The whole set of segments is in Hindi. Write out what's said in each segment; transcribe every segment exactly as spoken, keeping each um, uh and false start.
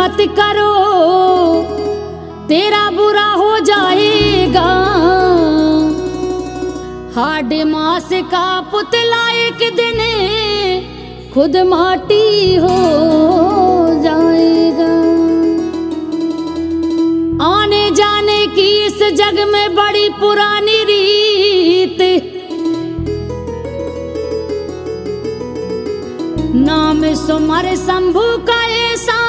मत करो तेरा बुरा हो जाएगा। हाड मास का पुतला एक दिन खुद माटी हो जाएगा। आने जाने की इस जग में बड़ी पुरानी रीत, नाम सुमर शंभू का ऐसा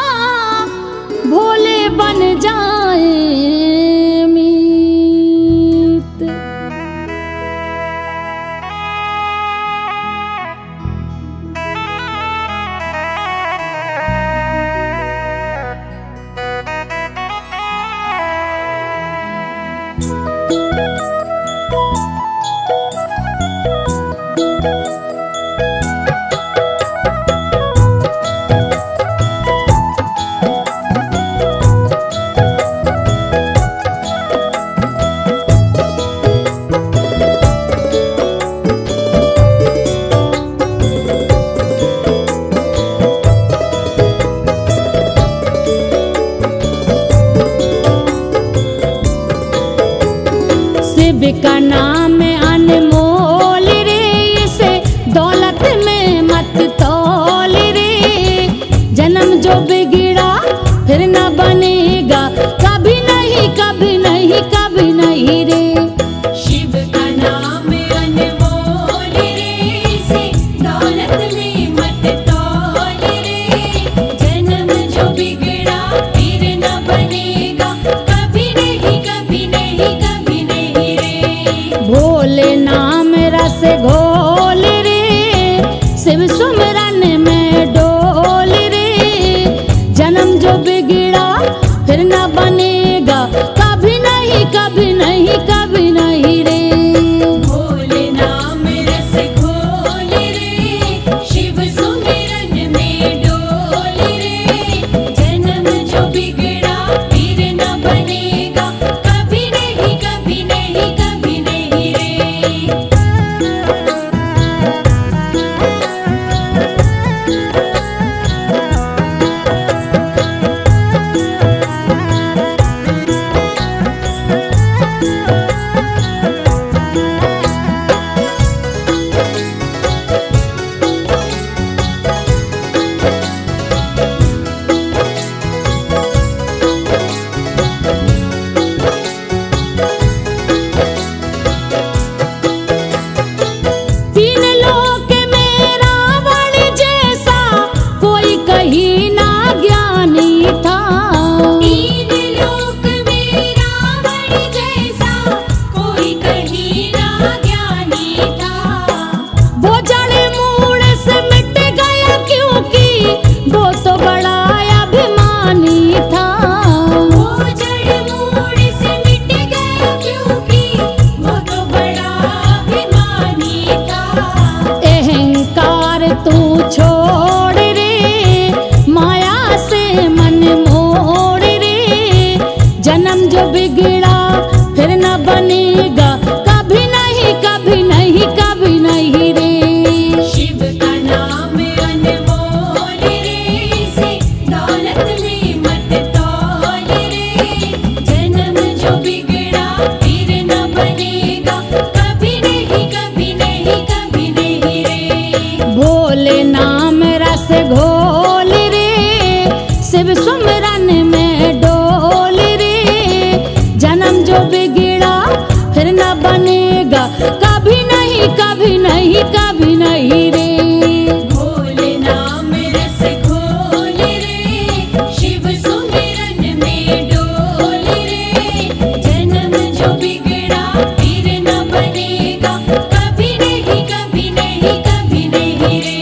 भोले बन जाए मीत। शिव का नाम अनमोल रे, इसे दौलत में मत तौल रे। जन्म जो बिगड़ा फिर न बनेगा, कभी नहीं कभी नहीं कभी नहीं रे। शिव का नाम अनमोल रे, इसे दौलत में मत तौल रे। जन्म जो बिगड़ा फिर न बनेगा, कभी नहीं कभी नहीं कभी नहीं रे। भोले नाम रस घोल रे, शिव सुमरन में डोल रे। जन्म जो बिगड़ा फिर न बनेगा, कभी नहीं कभी नहीं कभी नहीं रे। भोले नाम रस घोल रे, शिव सुमिरन में डोल रे। जन्म जो बिगड़ा फिर न बनेगा, कभी नहीं कभी नहीं कभी नहीं रे। तीन लोक में रावण जैसा कोई कहीं ना ज्ञानी था। तीन लोक में रावण जैसा कोई कहीं ना ज्ञानी था। वो जड़ मूड़ से मिट गया क्योंकि वो तो बड़ा अभिमानी था। वो जड़ मूड़ से मिट गया क्योंकि वो तो बड़ा अभिमानी था। अहंकार तू छोड़ रे, माया से मन मोड़ रे। जन्म जो बिगड़ा फिर न बनेगा, कभी नहीं कभी नहीं कभी नहीं रे। शिव का नाम अनमोल रे, इसे दौलत में मत तौल रे। जन्म जो बिगड़ा फिर न बनेगा, कभी नहीं कभी नहीं कभी नहीं रे। भोले नाम रस घोल रे, शिव सुमरन में डोल रे। जन्म जो बिगड़ा फिर न बनेगा, कभी नहीं कभी नहीं कभी नहीं रे। भोले नाम रस घोल रे, शिव सुमिरन में डोल रे। जन्म जो बिगड़ा फिर न बनेगा, कभी नहीं कभी नहीं कभी नहीं रे।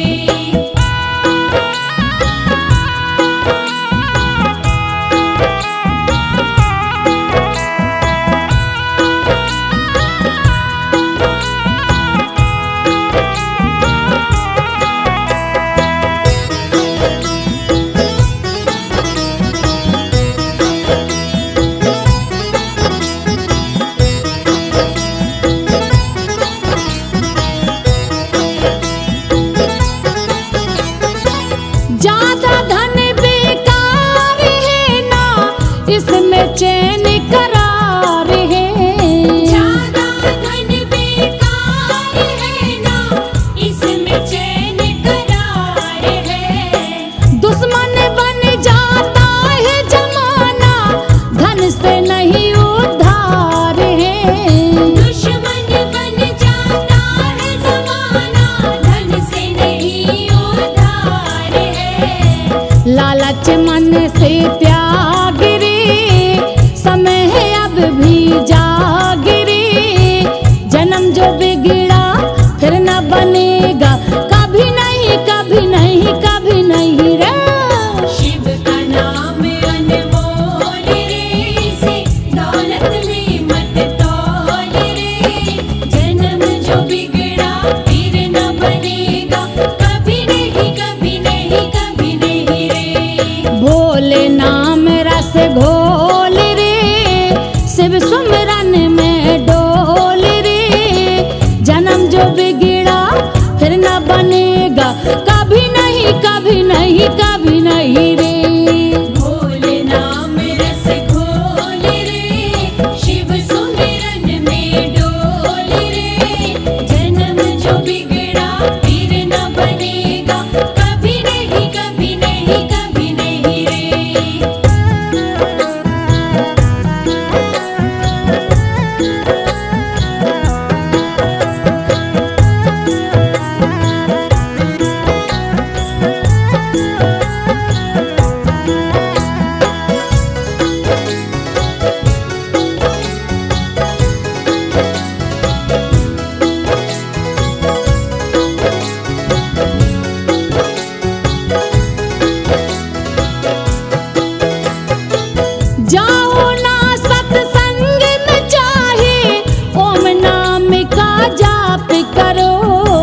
बिगड़ा फिर न बनेगा, कभी नहीं कभी नहीं कभी नहीं रे। शिव का नाम अनमोल रे, इसे दौलत में मत तौल रे। जन्म जो बिगड़ा फिर न बनेगा, कभी नहीं कभी नहीं कभी नहीं रे। भोले नाम रस घोल रे, शिव सुमिरन में डोल रे। जन्म जो बिगड़ा फिर न बनेगा, कभी नहीं कभी नहीं कभी नहीं रे। भोले नाम रस घोल रे, शिव सुमिरन में डोल रे। जन्म जो बिगड़ा फिर न बनेगा, कभी नहीं कभी नहीं कभी नहीं रे। जाओ ना सत्संग में चाहे ओम नाम का जाप करो।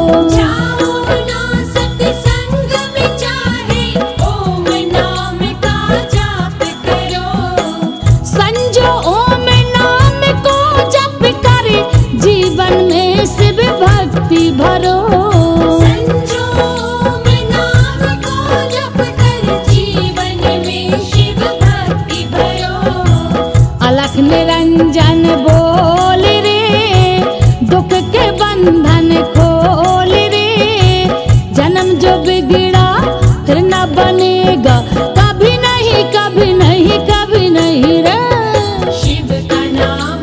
जाओ ना सत्संग में चाहे ओम नाम का जाप करो। संजो ओम नाम को जप कर जीवन में शिव भक्ति भरो। संजो ओम नाम को जप कर जीवन में शिव भक्ति भरो। अलख निरंजन बोल रे, दुख के बंधन खोल रे। जन्म जो बिगड़ा फिर न बनेगा, कभी नहीं कभी नहीं कभी नहीं रे। शिव का नाम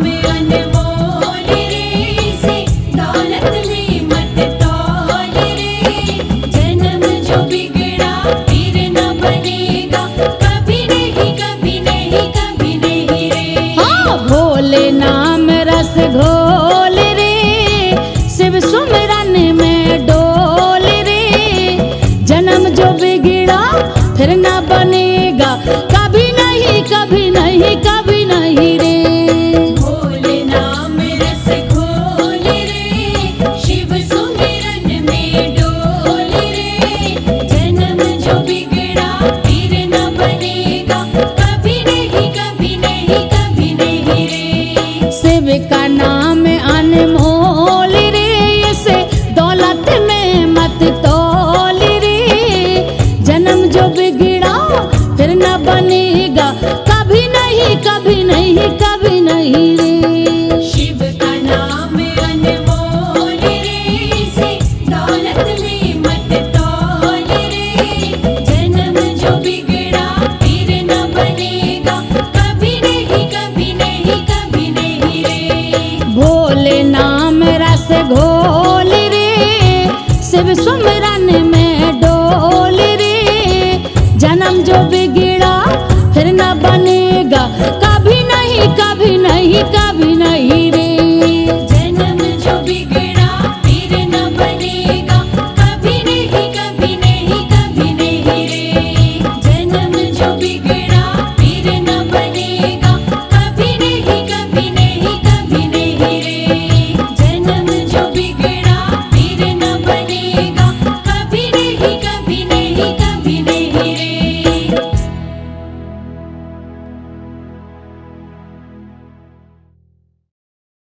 अनमोल रे, इसे दौलत में मत तौल रे। जन्म जो बिगड़ा फिर न बनेगा, कभी नहीं कभी नहीं कभी नहीं रे। हाँ, भोले नाम रस घोल रे, शिव सुमिरन में डोल रे। जन्म जो बिगड़ा फिर न बनेगा, कभी नहीं कभी नहीं कभी नहीं रे। भोले नाम रस घोल रे, शिव सुमिरन में डोल रे। जन्म जो बिगड़ा फिर न बनेगा, कभी नहीं कभी नहीं कभी नहीं रे। शिव का नाम अनमोल रे, इसे दौलत में मत तौल रे। जन्म जो बिगड़ा फिर न बनेगा, कभी नहीं कभी नहीं कभी